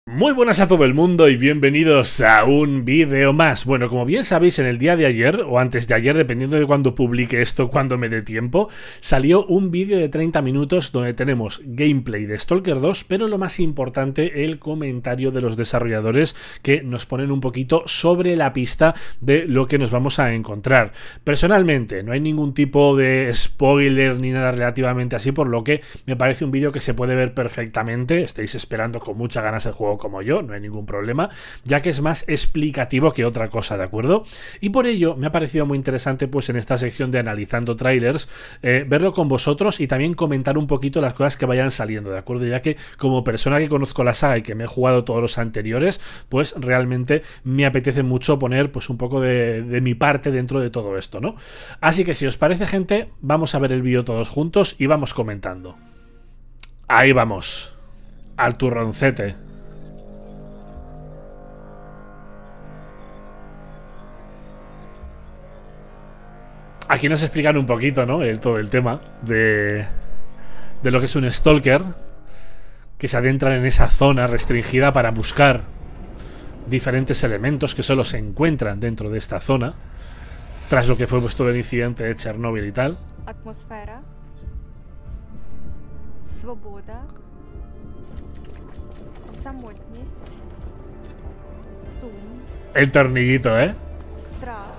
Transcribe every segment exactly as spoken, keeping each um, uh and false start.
Muy buenas a todo el mundo y bienvenidos a un vídeo más. Bueno, como bien sabéis, en el día de ayer, o antes de ayer, dependiendo de cuando publique esto, cuando me dé tiempo, salió un vídeo de treinta minutos donde tenemos gameplay de Stalker dos, pero lo más importante, el comentario de los desarrolladores que nos ponen un poquito sobre la pista de lo que nos vamos a encontrar. Personalmente, no hay ningún tipo de spoiler ni nada relativamente así, por lo que me parece un vídeo que se puede ver perfectamente. Estáis esperando con muchas ganas el juego como yo, no hay ningún problema, ya que es más explicativo que otra cosa, ¿de acuerdo? Y por ello me ha parecido muy interesante, pues en esta sección de analizando trailers, eh, verlo con vosotros y también comentar un poquito las cosas que vayan saliendo, ¿de acuerdo? Ya que como persona que conozco la saga y que me he jugado todos los anteriores, pues realmente me apetece mucho poner pues un poco de, de mi parte dentro de todo esto, ¿no? Así que si os parece, gente, vamos a ver el vídeo todos juntos y vamos comentando. Ahí vamos, al turroncete. Aquí nos explican un poquito, ¿no? El, todo el tema de, de lo que es un stalker, que se adentran en esa zona restringida para buscar diferentes elementos que solo se encuentran dentro de esta zona, tras lo que fue pues, todo el incidente de Chernobyl y tal. Atmosfera, свобода, самотність, сум, El tornillito, ¿eh? страх.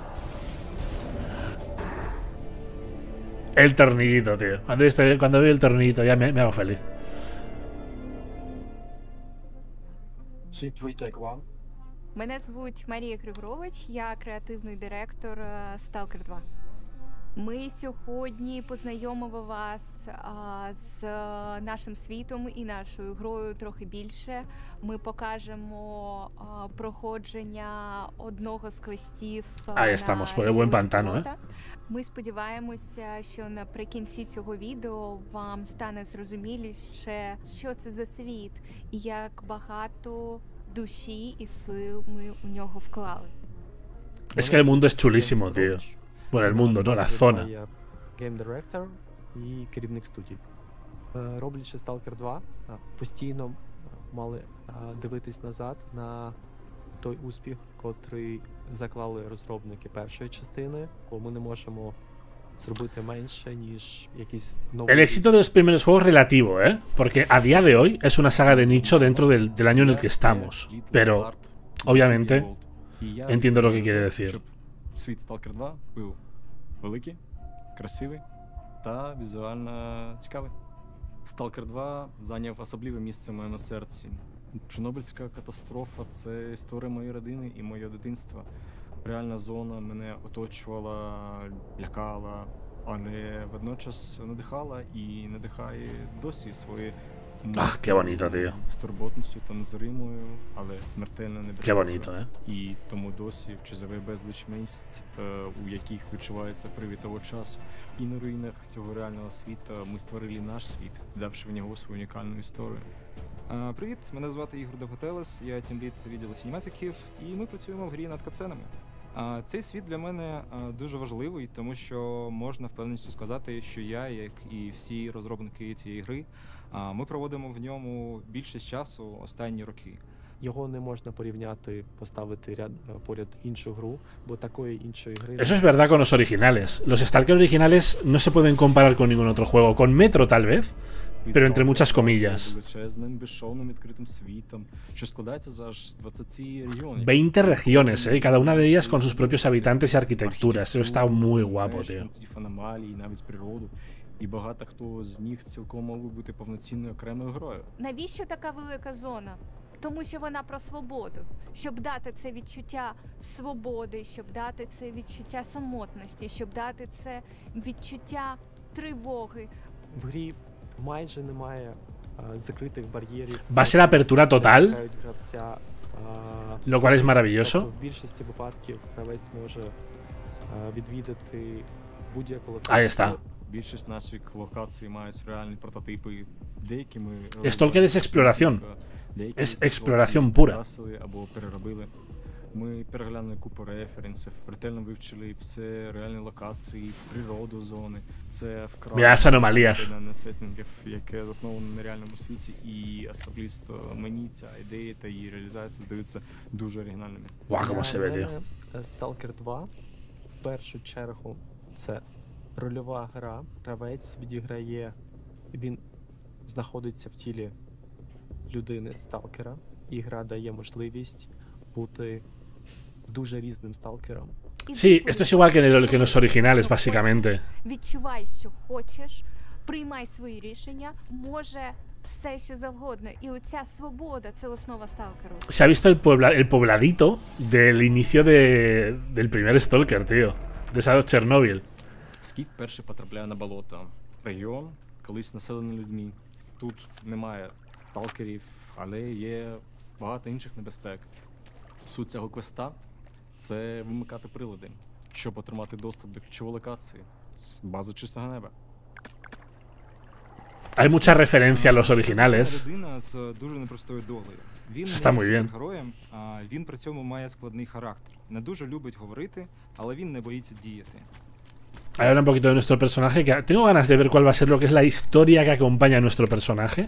El tornillito, tío. Cuando, estoy, cuando veo el tornillito ya me, me hago feliz. Sí, твій take one. Мене звуть Марія Григорович, я креативний директор е, Stalker два. Ми сьогодні познайомимо вас а, з нашим світом і нашою грою трохи більше. Ми покажемо а, проходження одного з квестів. Ahí estamos, por el buen pantano, ¿eh? Ми сподіваємося, що наприкінці цього відео вам стане зрозуміліше, що це за світ і як багато душі і сил ми у нього вклали. Es que el mundo es chulísimo, tío. Bueno, el mundo, no, la zona. Я гейм-директор і керівник студії. Е, Роблячи Stalker два, е, постійно мали е, дивитись назад на той успіх, котрий заклали розробники першої частини, бо ми не можемо зробити менше, ніж якісь нові... El éxito de los primeros juegos relativo, ¿eh? Porque a día de hoy es una saga de nicho dentro del, del año en el que estamos. Pero, obviamente, entiendo lo que quiere decir. Світ Stalker два був великий, красивий та візуально цікавий. Stalker два зайняв особливе місце в моєму серці. Чорнобильська катастрофа – це історія моєї родини і моє дитинства. Реальна зона мене оточувала, лякала, але водночас надихала і надихає досі свої... Ah, qué bonito, tío. З турботністю та незримою, але смертельно Qué bonito, ¿eh? І тому досі вчизове безліч місць, е, у яких відчувається привід того часу. І на руїнах цього реального світу ми створили наш світ, давши в нього свою унікальну історію. А, Привіт, мене звати Ігор Довготелес, я тімлід відділу сінематиків, і ми працюємо в грі над катсценами. А, Цей світ для мене а, дуже важливий, тому що можна впевненістю сказати, що я, як і всі розробники цієї гри, а, ми проводимо в ньому більшість часу останні роки. Його не можна порівняти, поставити ряд поряд іншу гру, бо такої іншої гри... Eso es verdad con los originales. Los Stalker originales no se pueden comparar con ningún otro juego. Con Metro, tal vez, pero entre muchas comillas. Величезним, безшовним, відкритим світом, що складається з аж двадцяти регіонів. veinte regiones, ¿eh? Cada una de ellas con sus propios habitantes y arquitecturas. Eso está muy guapo, tío. Аномалії, навіть природу. І багато хто з них цілком мог би бути повноцінною окремою грою. Навіщо така велика зона? Тому що вона про свободу. Щоб дати це відчуття свободи, щоб дати це відчуття самотності, щоб дати це відчуття тривоги. В грі майже немає а, закритих бар'єрів. Va a ser apertura total, Гравця, а, lo cual es maravilloso. тобто в більшості випадків гравець може а, відвідати будь-яку локацію. Ahí está. Більшість наших локацій мають реальні прототипи. Деякі ми... Stalker es exploración. Деякі Es exploración pura. або переробили. Ми переглянули купу референсів, ретельно вивчили все реальні локації, природу зони. Це вкрай Mira las anomalías. на сеттингів, яке засновано на реальному світі, і особисто мені ця ідея та її реалізація здаються дуже оригінальними. Guau, cómo se ve, Для tío. мене Stalker два в першу чергу це рольова гра. Гравець відіграє, він знаходиться в тілі людини сталкера, і гра дає можливість бути дуже різним сталкером. Sí, esto es igual que en, el- que en los originales, básicamente. Відчувай, що хочеш, приймай свої рішення, може все, що завгодно. І оця свобода – це основа сталкеру. Se ha visto el, puebla- el pobladito del inicio de, del primer Stalker, tío. De esa Chernobyl. Скіф перший потрапляє на болото. Регіон, колись населений людьми. Тут немає сталкерів, але є багато інших небезпек. Суть цього квеста – це вимикати прилади, щоб отримати доступ до ключової локації з бази чистого неба. Hay mucha referencia a los originales. Це людина з дуже непростою долею. Він Це не там є muy bien. супергероєм, а він при цьому має складний характер. Не дуже любить говорити, але він не боїться діяти. Ahora un poquito de nuestro personaje. Que tengo ganas de ver cuál va a ser lo que es la historia que acompaña a nuestro personaje.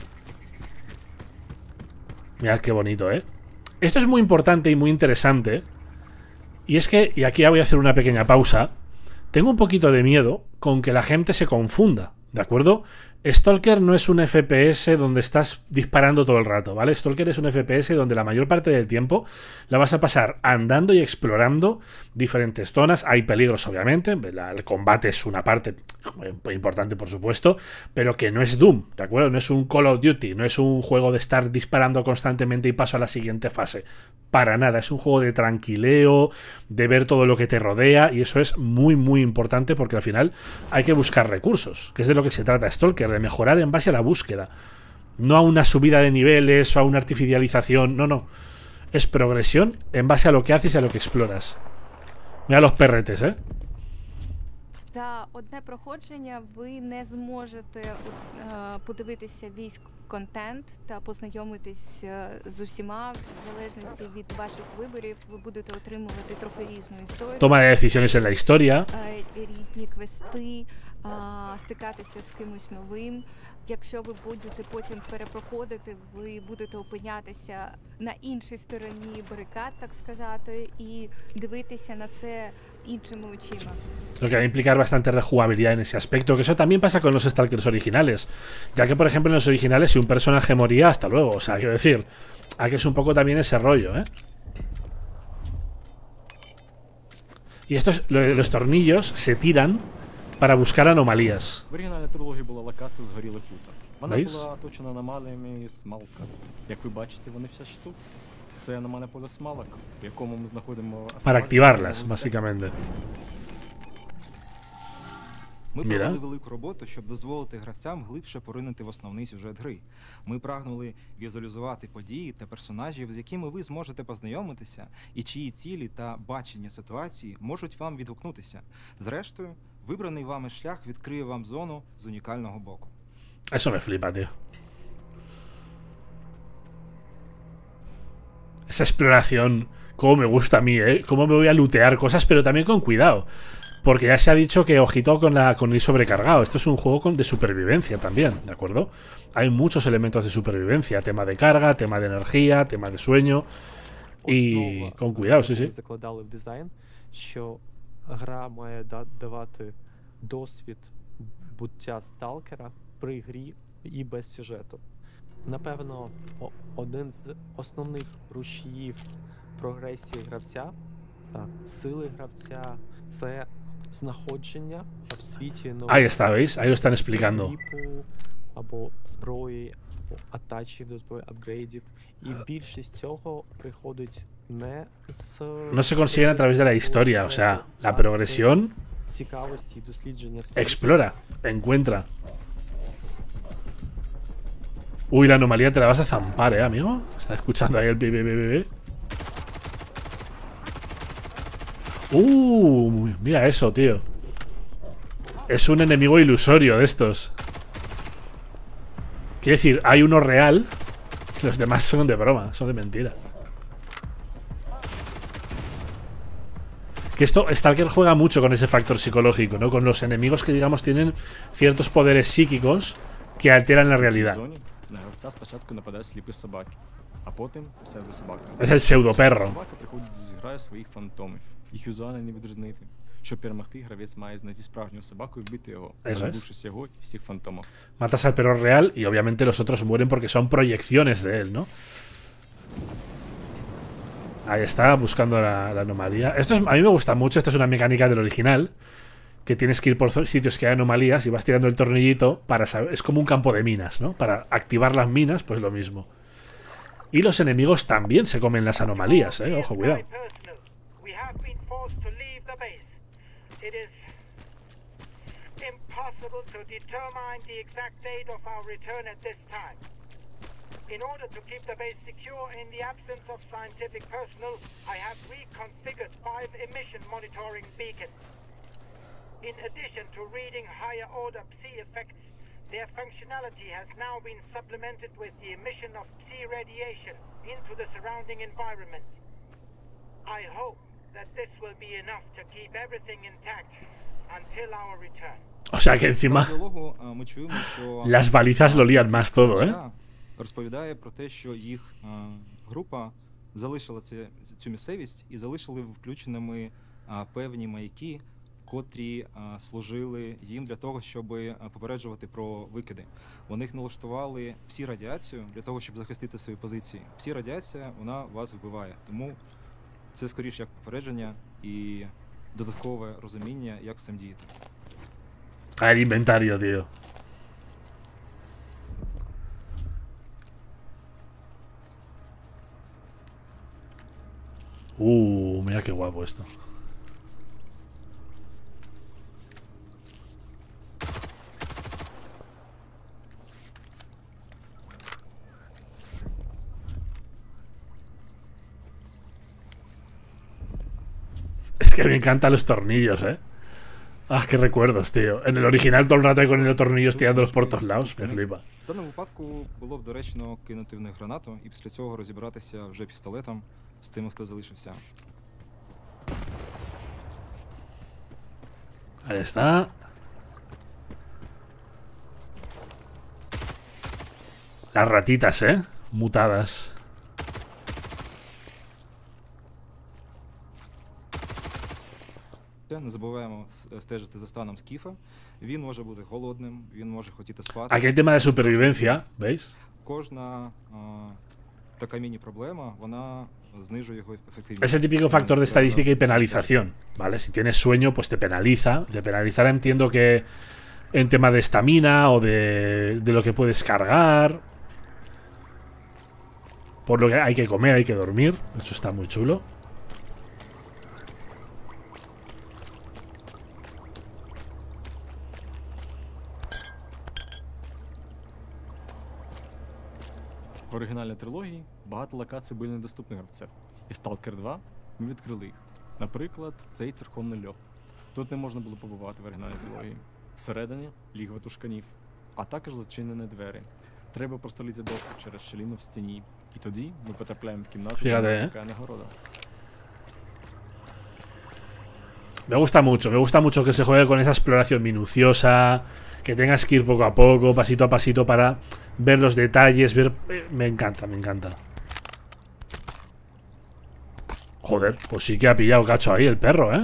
Mirad qué bonito, ¿eh? Esto es muy importante y muy interesante. Y es que, y aquí ya voy a hacer una pequeña pausa. Tengo un poquito de miedo con que la gente se confunda, ¿de acuerdo? Stalker no es un F P S donde estás disparando todo el rato, ¿vale? Stalker es un F P S donde la mayor parte del tiempo la vas a pasar andando y explorando diferentes zonas. Hay peligros, obviamente. La- el combate es una parte muy importante, por supuesto, pero que no es Doom, ¿de acuerdo? No es un Call of Duty, no es un juego de estar disparando constantemente y paso a la siguiente fase. Para nada, es un juego de tranquileo, de ver todo lo que te rodea, y eso es muy, muy importante porque al final hay que buscar recursos, que es de lo que se trata Stalker, de mejorar en base a la búsqueda. No a una subida de niveles o a una artificialización, no, no. Es progresión en base a lo que haces y a lo que exploras. Mira los perretes, ¿eh? За одне проходження ви не зможете е, подивитися весь контент та познайомитись е, з усіма. В залежності від ваших виборів ви будете отримувати трохи різну історію. Toma de decisiones en la historia. Е, різні квести, е, стикатися з кимось новим. Якщо ви будете потім перепроходити, ви будете опинятися на іншій стороні барикад, так сказати, і дивитися на це іншими очима. Lo que va a implicar bastante rejugabilidad en ese aspecto. Que eso también pasa con los Stalkers originales. Ya que, por ejemplo, en los originales, si un personaje moría, hasta luego. O sea, quiero decir, aquí es un poco también ese rollo, ¿eh? Y estos, lo- los tornillos se tiran para buscar anomalías. В оригінальній трилогії була локація згоріле хутор. Вона Nice. була оточена аномаліями смалка. Як ви бачите, вони все ж тут. Це аномальне поле смалок, в якому ми знаходимо... Para activarlas, básicamente. Ми Міра? провели велику роботу, щоб дозволити гравцям глибше поринути в основний сюжет гри. Ми прагнули візуалізувати події та персонажів, з якими ви зможете познайомитися, і чиї цілі та бачення ситуації можуть вам відгукнутися. Зрештою, вибраний вами шлях відкриє вам зону з унікального боку. Eso me flipa, tío. Esa exploración, cómo me gusta a mí, ¿eh? Cómo me voy a lootear cosas, pero también con cuidado. Porque ya se ha dicho que ojito con, la, con ir sobrecargado. Esto es un juego con, de supervivencia también, ¿de acuerdo? Hay muchos elementos de supervivencia. Tema de carga, tema de energía, tema de sueño. Y Основа, con cuidado, sí, яку sí. ми закладали в дизайн, що гра має да- давати досвід буття сталкера при грі і без сюжету. Напевно, о- один з основних рушіїв прогресії гравця, та сили гравця, це знаходження в світі нових Ahí está, ¿veis? Ahí lo están explicando. типу, або зброї, або атачів до зброї, апгрейдів. І більшість цього приходить не з... No se consiguen a través de la historia. O sea, la progresión цікавості і дослідження світу. explora, encuentra. Uy, la anomalía te la vas a zampar, ¿eh, amigo? Está escuchando ahí el pi, pi, pi, pi, pi. Uh, mira eso, tío. Es un enemigo ilusorio de estos. Quiere decir, hay uno real. Los demás son de broma, son de mentira. Que esto, Stalker juega mucho con ese factor psicológico, ¿no? Con los enemigos que, digamos, tienen ciertos poderes psíquicos que alteran la realidad. На гравця спочатку нападають сліпі собаки, а потім псевдособака. Es el pseudo perro. Собака приходить зі граю своїх фантомів. Їх візуально не відрізнити. Щоб перемогти, гравець має знайти справжнього собаку і вбити його, розбившись його і всіх фантомів. Matas al perro real y obviamente los otros mueren porque son proyecciones de él, ¿no? Ahí está, buscando la, la anomalía. Esto es, a mí me gusta mucho, esto es una mecánica del original. Que tienes que ir por sitios que hay anomalías y vas tirando el tornillito para saber. Es como un campo de minas, ¿no? Para activar las minas, pues lo mismo. Y los enemigos también se comen las anomalías, ¿eh? Ojo, cuidado. In order to keep the base secure in the absence of scientific personnel, I have reconfigured five emission monitoring beacons. In addition to reading higher order psi effects, their functionality has now been supplemented with the emission of psi radiation into the surrounding environment. I hope that this will be enough to keep everything intact until our return. O sea que encima Діалогу а, ми чуємо, що las balizas lo lían más todo, ¿eh? розповідає про те, що їх а, група залишила це, цю місцевість і залишили включеними а, певні маяки, котрі а, служили їм для того, щоб а, попереджувати про викиди. Вони їх налаштували всі радіацію для того, щоб захистити свої позиції. Всі радіація, вона вас вбиває. Тому це скоріше як попередження і додаткове розуміння, як з цим діяти. El inventario, tío. Uh, mira qué guapo esto. Es que me encantan los tornillos, eh. Ah, qué recuerdos, tío. En el original todo el rato hay con los tornillos tirándolos por todos lados. Me flipa. В даному випадку було б доречно кинути в них гранату і після цього розібратися вже пістолетом з тими, хто залишився. Ahí está. Las ratitas, eh. Mutadas. Не забуваємо стежити за станом Скіфа. Він може бути голодним, він може хотіти спати. Aquí hay tema de supervivencia, ¿veis? Кожна а, така міні-проблема, вона знижує його ефективність. Es el típico factor de estadística y penalización, ¿vale? Si tienes sueño, pues te penaliza. De penalizar entiendo que en tema de estamina o de, de lo que puedes cargar. Por lo que hay que comer, hay que dormir. Eso está muy chulo. В оригінальній трилогії багато локацій були недоступні гравцям. І в Stalker два ми відкрили їх. Наприклад, цей церковний льох. Тут не можна було побувати в оригінальній трилогії. Всередині лігва тушканів, а також зачинені двері. Треба прострілити дошку через щілину в стіні. І тоді ми потрапляємо в кімнату, де нас чекає нагорода. Me gusta mucho, me gusta mucho que se juegue con esa exploración minuciosa, que tengas que ir poco a poco, pasito a pasito para ver los detalles, ver... Me encanta, me encanta. Joder, pues sí que ha pillado cacho ahí el perro, ¿eh?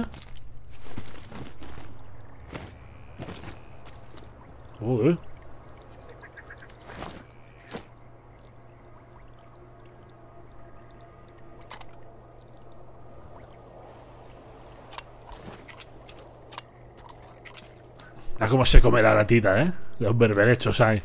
Joder. Mira cómo se come la latita, ¿eh? Los berberechos hay.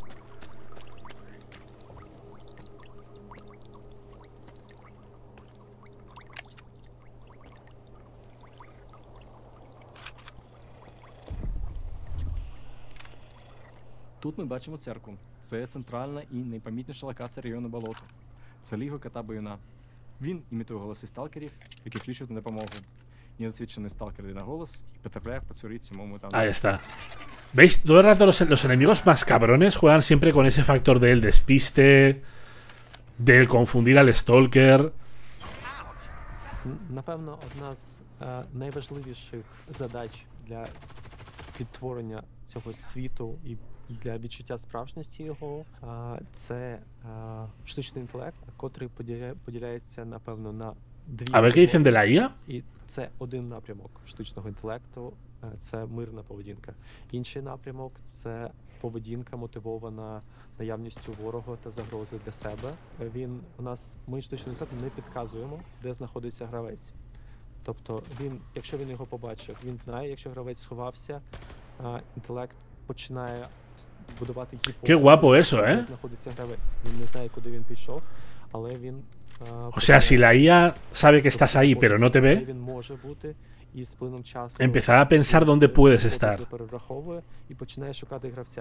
Тут ми бачимо церкву. Це центральна і найпомітніша локація району болото. Це лігва кота-баюна. Він імітує голоси сталкерів, які кличуть на допомогу. Недосвідчений сталкер йде на голос і потрапляє в пацюрі цьому мутанту. Ahí está. ¿Veis? Todo el rato los, los enemigos más cabrones juegan siempre con ese factor del despiste, del confundir al stalker. Н- Напевно, одна з е, найважливіших задач для відтворення цього світу і для відчуття справжності його е, це е, штучний інтелект, котрий поділя, поділяється, напевно, на дві. A ver qué dicen de la I A. І це один напрямок штучного інтелекту, е, це мирна поведінка. Інший напрямок це поведінка, мотивована наявністю ворога та загрози для себе. Е, Він у нас ми штучним інтелектом не підказуємо, де знаходиться гравець. Тобто він, якщо він його побачив, він знає, якщо гравець сховався, е, інтелект починає с- будувати гіпотези, Qué guapo eso, де ¿eh? знаходиться гравець. Він не знає, куди він пішов, але він е, O sea, si la I A sabe que estás ahí, pero no te де ve, він може бути, і з плином часу empezará a pensar dónde puedes ці estar. гіпотези перераховує і починає шукати гравця.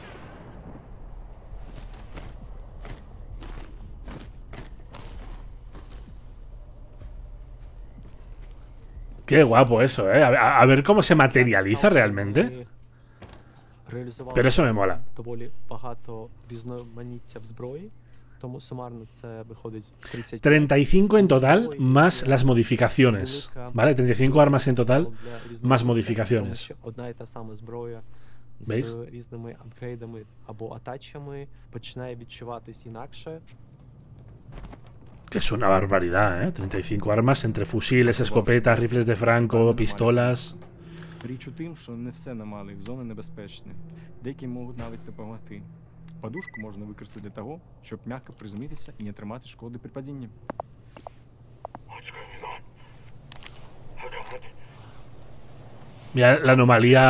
Qué guapo eso, ¿eh? A, a- a ver cómo se materializa Ми realmente. реалізували Pero eso me mola. доволі багато різноманіття в зброї, тому сумарно це виходить тридцять treinta y cinco en total, más las modificaciones. ¿Vale? treinta y cinco armas en total, más modificaciones. Тому що одна і та сама зброя з ¿Veis? різними апгрейдами або атачами починає відчуватись інакше. Que es una barbaridad, ¿eh? treinta y cinco armas entre fusiles, escopetas, rifles de franco, pistolas. Річ у тим, що не все аномалії зони небезпечні. Деякі можуть навіть допомогти. Подушку можна використати для того, щоб м'яко приземлитися і не тримати шкоди при падінні. What's going on? I can't. Mira, la anomalía.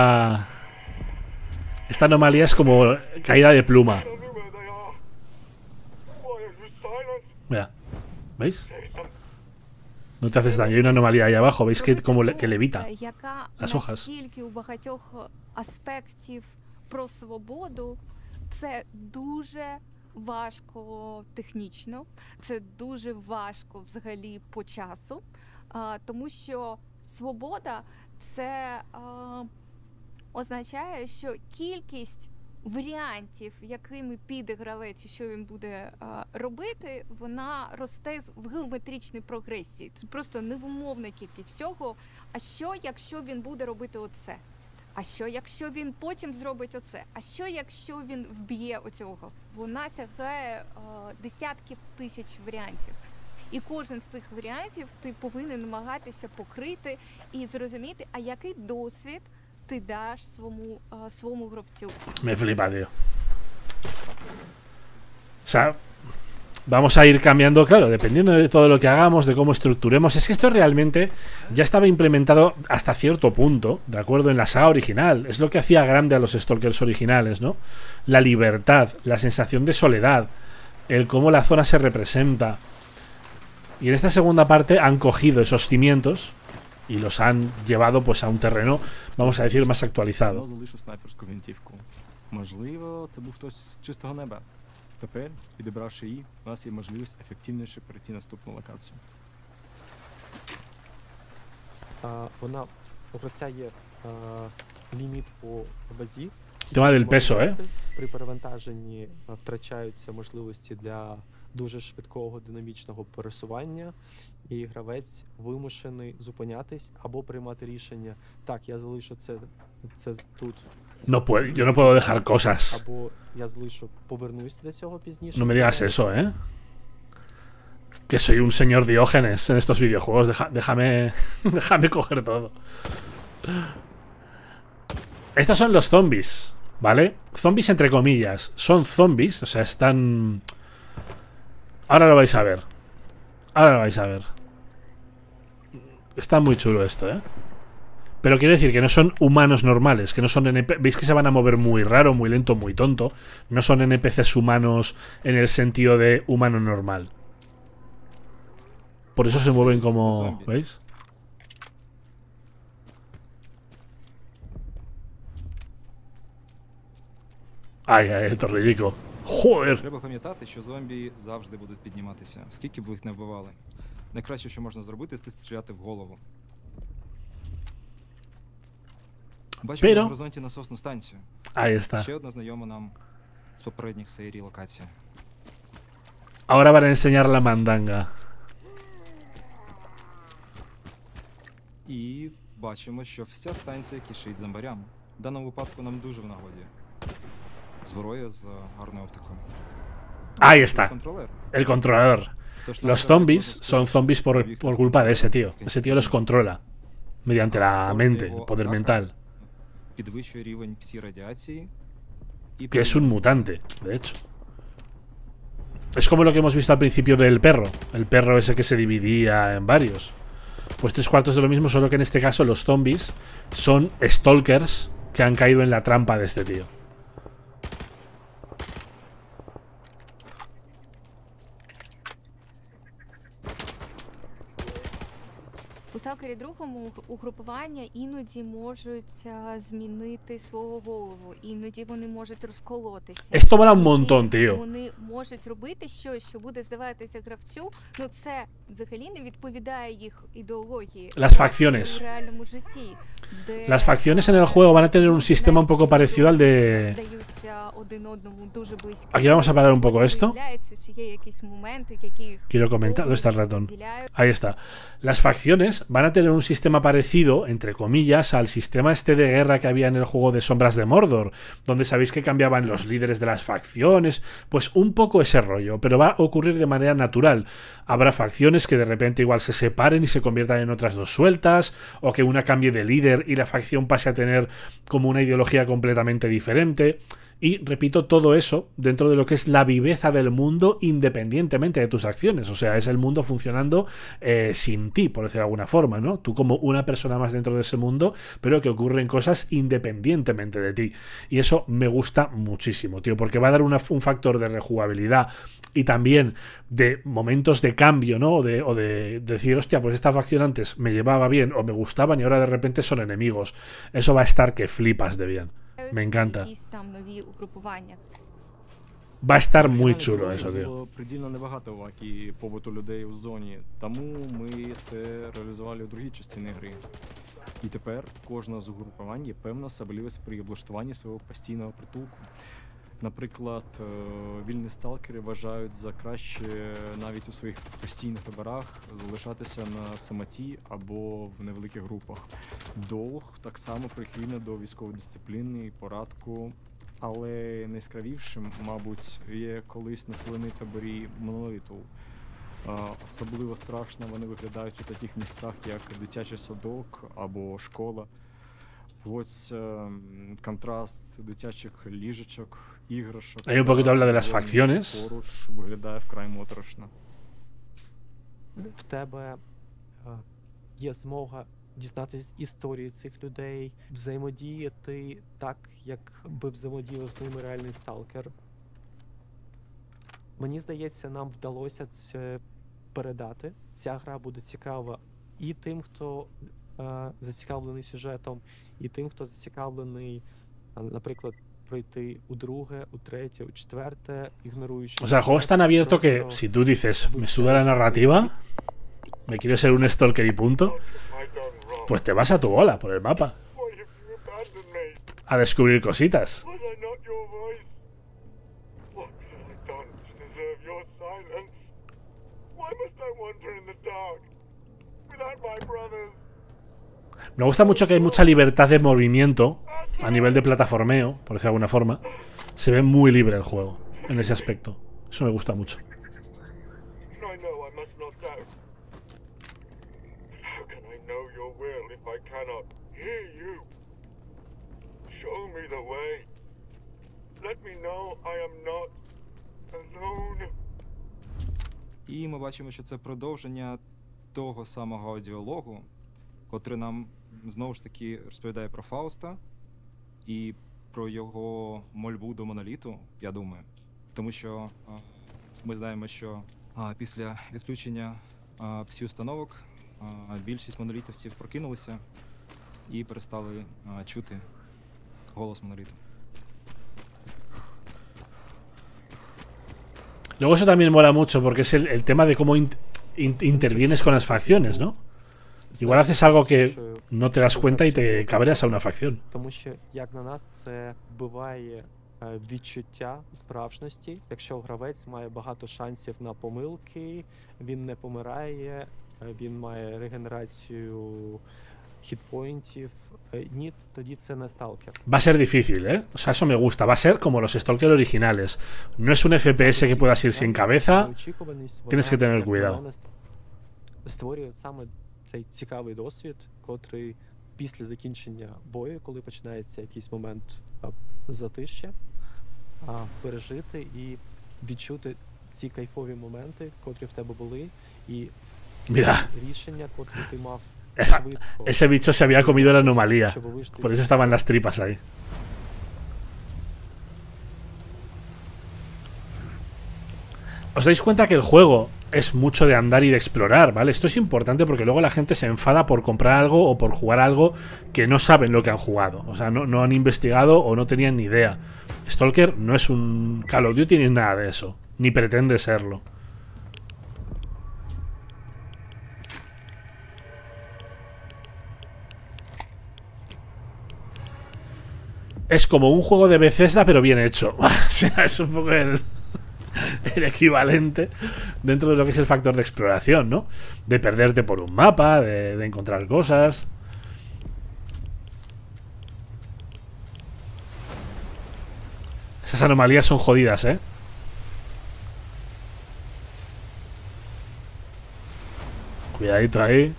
Esta anomalía es como caída de pluma. Tell me where they are. Why are you silent? Mira, ¿veis? Say something. No te haces daño. Hay una anomalía ahí abajo. ¿Veis que como le- que levita? Е, яка las hojas. настільки у багатьох аспектів про свободу, це дуже важко технічно, це дуже важко взагалі по часу, а, тому що свобода це а, означає, що кількість варіантів, якими піде гравець і що він буде а, робити, вона росте з- в геометричній прогресії. Це просто невимовна кількість всього. А що, якщо він буде робити оце? А що, якщо він потім зробить оце? А що, якщо він вб'є оцього? Вона сягає а, десятків тисяч варіантів. І кожен з цих варіантів ти повинен намагатися покрити і зрозуміти, а який досвід ти даш своєму, а, своєму гравцю. Me flipa, tío. O sea, vamos a ir cambiando, claro, dependiendo de todo lo que hagamos, de cómo estructuremos. Es que esto realmente ya estaba implementado hasta cierto punto, ¿de acuerdo? En la saga original. Es lo que hacía grande a los Stalkers originales, ¿no? La libertad, la sensación de soledad, el cómo la zona se representa. Y en esta segunda parte han cogido esos cimientos y los han llevado pues a un terreno, vamos a decir, más actualizado. Воно залишив снайперську гвинтівку. Можливо, це був хтось з чистого неба. Тепер, підібравши її, у нас є можливість ефективніше перейти наступну локацію. А, вона у гравця є а, ліміт по базі. Tema del peso, ¿eh? При перевантаженні а, втрачаються можливості для дуже швидкого динамічного пересування, і гравець вимушений зупинятись або приймати рішення. Так, я залишу це, це тут, No puedo, yo no puedo dejar cosas. або я залишу, повернусь до цього пізніше. No me digas eso, ¿eh? Que soy un señor Diógenes en estos videojuegos. Deja- déjame, déjame coger todo. Estos son los zombies, ¿vale? Zombies entre comillas. Son zombies, o sea, están... Ahora lo vais a ver. Ahora lo vais a ver. Está muy chulo esto, ¿eh? Pero quiero decir que no son humanos normales, que no son N P Cs. Veis que se van a mover muy raro, muy lento, muy tonto. No son N P Cs humanos en el sentido de humano normal. Por eso se mueven como... ¿Veis? Ay, ay, el torrillico. Joder. Треба пам'ятати, що зомбі завжди будуть підніматися, скільки б ви їх не вбивали. Найкраще, що можна зробити, це стріляти в голову. Бачимо Pero- на горизонті насосну станцію. Ahí está. Ще одна знайома нам з попередніх серій локація. Ahora van a enseñar la mandanga. І бачимо, що вся станція кишить зомбарями. В даному випадку нам дуже в нагоді зброя з гарною оптикою. Ahí está, Контролер. el controlador. Тож нам Los треба zombies просто son zombies por, por culpa de ese tío. Ese tío los controla mediante la mente, el poder mental. підвищує рівень псі-радіації. І Que es un mutante, de hecho. Es como lo que hemos visto al principio del perro. El perro ese que se dividía en varios. Pues tres cuartos de lo mismo, solo que en este caso los zombies son stalkers que han caído en la trampa de este tío. У сталкері другому угрупування іноді можуть а, змінити свого голову, іноді вони можуть розколотися. Esto mola un І montón, tío. Вони можуть робити щось, що буде здаватися гравцю. Ну це взагалі не відповідає їх ідеології. Las facciones. У реальному житті, де Las facciones en el juego van a tener un sistema un poco parecido al de... здаються один одному дуже близько. Aquí vamos a parar un poco esto. Виявляється, що є якісь моменти, які їх Quiero comentar. ¿Dónde está el ratón? розділяють. Ahí está. Las facciones van a tener un sistema parecido, entre comillas, al sistema este de guerra que había en el juego de Sombras de Mordor, donde sabéis que cambiaban los líderes de las facciones, pues un poco ese rollo, pero va a ocurrir de manera natural. Habrá facciones que de repente igual se separen y se conviertan en otras dos sueltas, o que una cambie de líder y la facción pase a tener como una ideología completamente diferente. Y repito, todo eso dentro de lo que es la viveza del mundo independientemente de tus acciones. O sea, es el mundo funcionando eh, sin ti, por decirlo de alguna forma, ¿no? Tú como una persona más dentro de ese mundo, pero que ocurren cosas independientemente de ti. Y eso me gusta muchísimo, tío, porque va a dar una, un factor de rejugabilidad y también de momentos de cambio, ¿no? O de, o de decir, hostia, pues esta facción antes me llevaba bien o me gustaban y ahora de repente son enemigos. Eso va a estar que flipas de bien. Me encanta. Якісь там нові угрупування. Va a estar muy Реально, chulo героїв eso, tío. було придільно небагато в акі побуту людей у зоні, тому ми це реалізували у другій частині гри. І тепер кожна з угрупувань є певна особливість при облаштуванні свого постійного притулку. Наприклад, е, вільні сталкери вважають за краще навіть у своїх постійних таборах залишатися на самоті або в невеликих групах. Долг так само прихильно до військової дисципліни і порадку, але найяскравішим, мабуть, є колись населений таборі моноліту. Е, Особливо страшно вони виглядають у таких місцях, як дитячий садок або школа. Ось е, контраст дитячих ліжечок, іграшок. Hay un poquito habla de las та facciones. поруч виглядає вкрай моторошно. В тебе е, є змога дізнатися історії цих людей, взаємодіяти так, як би взаємодіяв з ними реальний сталкер. Мені здається, нам вдалося це передати. Ця гра буде цікава і тим, хто е, зацікавлений сюжетом, і тим, хто зацікавлений, а, наприклад, пройти у друге, у третє, у четверте, ігноруючи... O sea, el juego es tan abierto que si tú dices, me suda la narrativa, me quiero ser un stalker y punto, What have I done wrong? pues te vas a tu bola por el mapa Why have you abandoned me? a descubrir cositas. Was I not your voice? What have I done to deserve your silence? Why must I wander in the dark without my brothers? Me gusta mucho que hay mucha libertad de movimiento a nivel de plataformeo, por decirlo de alguna forma. Se ve muy libre el juego en ese aspecto. Eso me gusta mucho. I know I must not doubt. But how can I know your will if I cannot hear you? Show me the way. Let me know I am not alone. І ми бачимо, що це продовження того самого аудіологу, котрий нам знову ж таки розповідає про Фауста і про його мольбу до моноліту, я думаю. Тому що а, ми знаємо, що а, після відключення а, псі-установок а, більшість монолітівців прокинулися і перестали а, чути голос моноліту. Luego eso también mola mucho porque es el, el tema de cómo in- in- intervienes con las facciones, ¿no? Igual haces algo que no te das cuenta y te cabreas a una facción. Тому що, як на нас, це вбиває е, відчуття справжності. Якщо гравець має багато шансів на помилки, він не помирає, е, він має регенерацію хітпоінтів. Е, Ні, тоді це не сталкер. Va a ser difícil, ¿eh? O sea, eso me gusta. Va a ser como los Stalker originales. No es un F P S que puedas ir sin cabeza. Неочікуваність, Tienes вона, que tener як на cuidado. мене, створює саме цей цікавий досвід, котрий після закінчення бою, коли починається якийсь момент а, затища, а, пережити і відчути ці кайфові моменти, котрі в тебе були, і Mira, рішення, котрі ти мав Esa- швидко, ese bicho se había comido la anomalía. щоб вийти. Por eso estaban las tripas ahí. Os dais cuenta que el juego es mucho de andar y de explorar, ¿vale? Esto es importante porque luego la gente se enfada por comprar algo o por jugar algo que no saben lo que han jugado. O sea, no, no han investigado o no tenían ni idea. Stalker no es un Call of Duty ni nada de eso. Ni pretende serlo. Es como un juego de Bethesda pero bien hecho. O sea, es un poco el, el equivalente dentro de lo que es el factor de exploración, ¿no? De perderte por un mapa, de, de encontrar cosas. Esas anomalías son jodidas, ¿eh? Cuidadito ahí.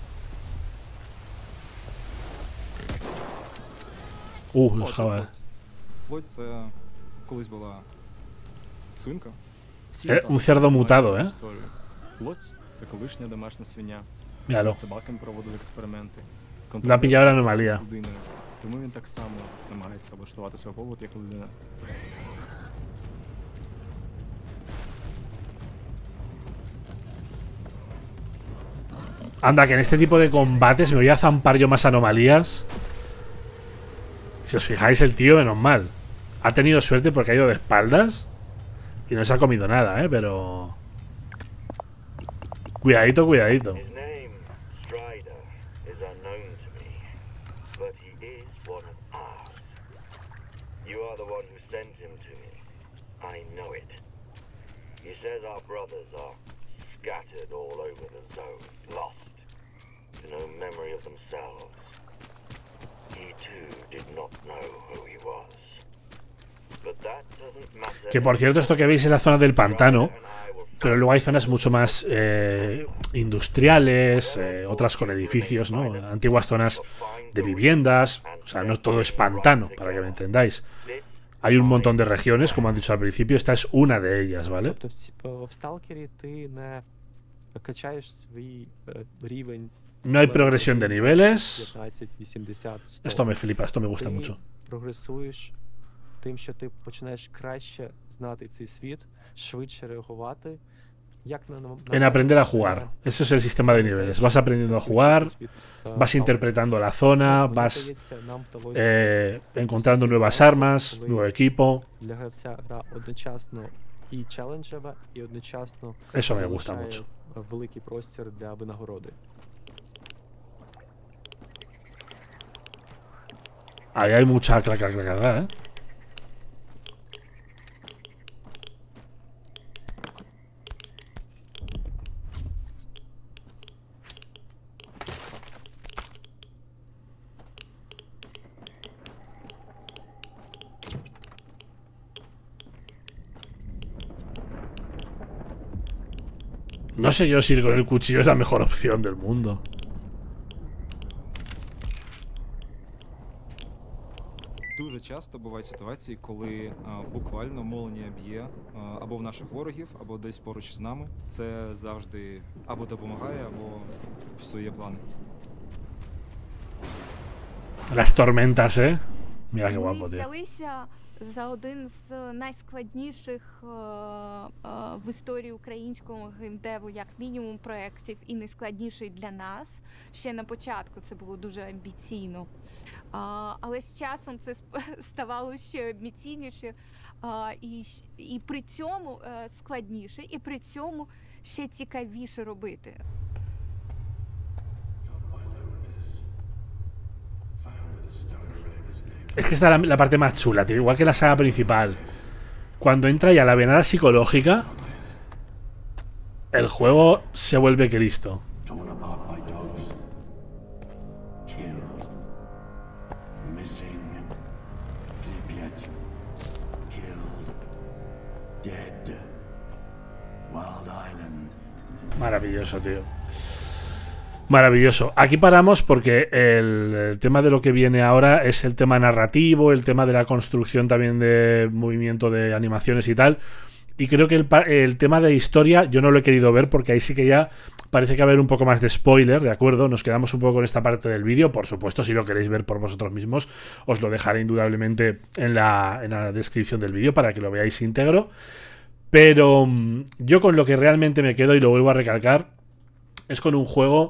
Uh, los jabas. Плоть це колись була свинка. Всі Е, там un cerdo знають mutado, цю е? історію. Плоть це колишня домашня свиня. Míralo. З собаками проводив експерименти. La ha pillado la anomalía. з людиною. Тому він так само намагається влаштувати свій побут, як людина. Anda, que en este tipo de combates me voy a zampar yo más anomalías. Si os fijáis, el tío, menos mal. Ha tenido suerte porque ha ido de espaldas y no se ha comido nada, ¿eh? Pero... Cuidadito, cuidadito. His name, Strider, is unknown to me, but he is one of ours. You are the one who sent him to me. I know it. He says our brothers are scattered all over the zone, lost, to no memory of themselves. He too did not know who he was. But that doesn't matter. Que por cierto, esto que veis es la zona del pantano. Strider and I will Pero luego hay zonas mucho más eh, industriales, eh, otras con edificios, ¿no? Antiguas zonas de viviendas. O sea, no todo es pantano, para que me entendáis. Hay un montón de regiones, como han dicho al principio. Esta es una de ellas, ¿vale? Тобто в, ці- в сталкері ти не качаєш свій е, рівень No hay progresión de niveles. п'ятнадцять, вісімдесят, сто. Esto me flipa, esto me gusta Ти mucho. прогресуєш тим, що ти починаєш краще знати цей світ, швидше реагувати. Як на, на En aprender a jugar. Ese es el sistema de niveles. Vas aprendiendo a jugar, vas interpretando la zona, vas eh, encontrando nuevas armas, nuevo equipo. Для гравця гра одночасно і челенджева, і одночасно Eso me gusta залишає mucho. великий простір для винагороди. Ahí hay mucha claca, claca, claca, ¿eh? No sé yo si ir con el cuchillo es la mejor opción del mundo. Дуже часто бувають ситуації, коли а, буквально молнія б'є а, або в наших ворогів, або десь поруч з нами. Це завжди або допомагає, або псує плани. Las tormentas, ¿eh? Mira qué Ми guapo, tío. взялися за один з найскладніших е, е, в історії українського геймдеву, як мінімум, проєктів, і найскладніший для нас. Ще на початку це було дуже амбіційно. А, але з часом це сп- ставало ще амбіційніше, а, і, щ- і при цьому е, складніше, і при цьому ще цікавіше робити. Es que esta es la, la parte más chula, tío. Igual que la saga principal. Cuando entra ya la venada psicológica, el juego se vuelve Cristo. Torn apart by dogs. Maravilloso, tío. Maravilloso. Aquí paramos porque el, el tema de lo que viene ahora es el tema narrativo, el tema de la construcción también de movimiento de animaciones y tal. Y creo que el, el tema de historia yo no lo he querido ver porque ahí sí que ya parece que va a haber un poco más de spoiler, ¿de acuerdo? Nos quedamos un poco con esta parte del vídeo. Por supuesto, si lo queréis ver por vosotros mismos, os lo dejaré indudablemente en la, en la descripción del vídeo para que lo veáis íntegro. Pero yo con lo que realmente me quedo, y lo vuelvo a recalcar, es con un juego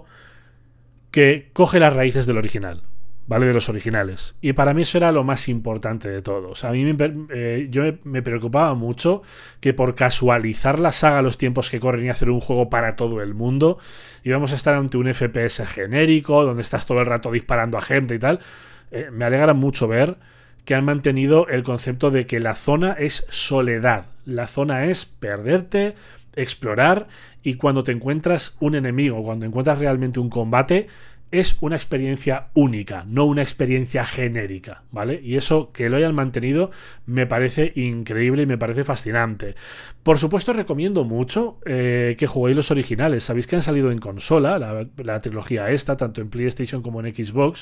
que coge las raíces del original, ¿vale? De los originales. Y para mí eso era lo más importante de todo. O sea, a mí me, eh, yo me, me preocupaba mucho que por casualizar la saga a los tiempos que corren y hacer un juego para todo el mundo, íbamos a estar ante un F P S genérico, donde estás todo el rato disparando a gente y tal. Eh, me alegra mucho ver que han mantenido el concepto de que la zona es soledad. La zona es perderte, explorar, y cuando te encuentras un enemigo, cuando encuentras realmente un combate, es una experiencia única, no una experiencia genérica, ¿vale? Y eso, que lo hayan mantenido, me parece increíble y me parece fascinante. Por supuesto, recomiendo mucho eh, que juguéis los originales. Sabéis que han salido en consola, la, la trilogía esta, tanto en PlayStation como en Xbox.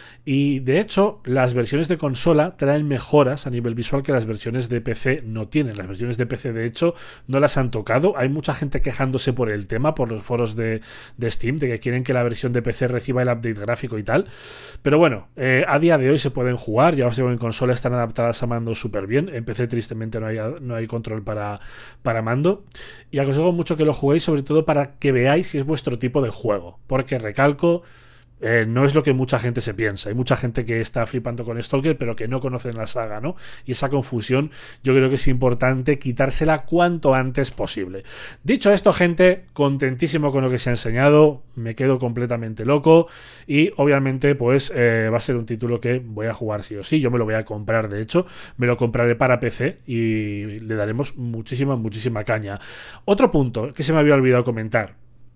Y de hecho, las versiones de consola traen mejoras a nivel visual que las versiones de P C no tienen. Las versiones de P C, de hecho, no las han tocado. Hay mucha gente quejándose por el tema, por los foros de, de Steam, de que quieren que la versión de P C reciba el update gráfico y tal. Pero bueno, eh, a día de hoy se pueden jugar. Ya os digo, en consola están adaptadas a mando súper bien. En P C, tristemente, no hay, no hay control para, para mando. Y aconsejo mucho que lo juguéis, sobre todo para que veáis si es vuestro tipo de juego. Porque, recalco, Eh, no es lo que mucha gente se piensa. Hay mucha gente que está flipando con Stalker, pero que no conocen la saga, ¿no? Y esa confusión yo creo que es importante quitársela cuanto antes posible. Dicho esto, gente, contentísimo con lo que se ha enseñado. Me quedo completamente loco. Y obviamente, pues, eh, va a ser un título que voy a jugar sí o sí. Yo me lo voy a comprar, de hecho. Me lo compraré para P C y le daremos muchísima, muchísima caña. Otro punto que se me había olvidado comentar.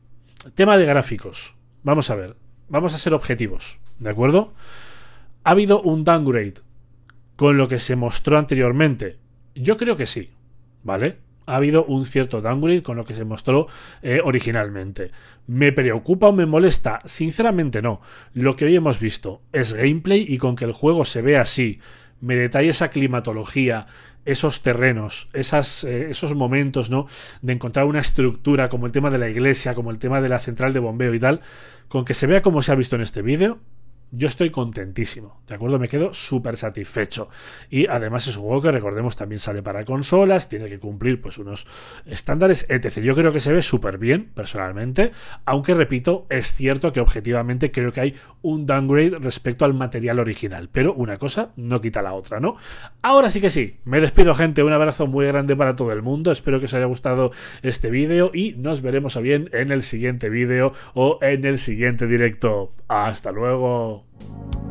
Tema de gráficos. Vamos a ver. Vamos a ser objetivos, ¿de acuerdo? ¿Ha habido un downgrade con lo que se mostró anteriormente? Yo creo que sí, ¿vale? Ha habido un cierto downgrade con lo que se mostró eh, originalmente. ¿Me preocupa o me molesta? Sinceramente no. Lo que hoy hemos visto es gameplay, y con que el juego se vea así, me detalle esa climatología, esos terrenos, esas, eh, esos momentos, ¿no? De encontrar una estructura como el tema de la iglesia, como el tema de la central de bombeo y tal, con que se vea como se ha visto en este vídeo, yo estoy contentísimo, ¿de acuerdo? Me quedo súper satisfecho. Y además es un juego que, recordemos, también sale para consolas, tiene que cumplir pues unos estándares, etcétera. Yo creo que se ve súper bien, personalmente, aunque, repito, es cierto que objetivamente creo que hay un downgrade respecto al material original, pero una cosa no quita la otra, ¿no? Ahora sí que sí, me despido, gente, un abrazo muy grande para todo el mundo, espero que os haya gustado este vídeo y nos veremos a bien en el siguiente vídeo o en el siguiente directo. ¡Hasta luego!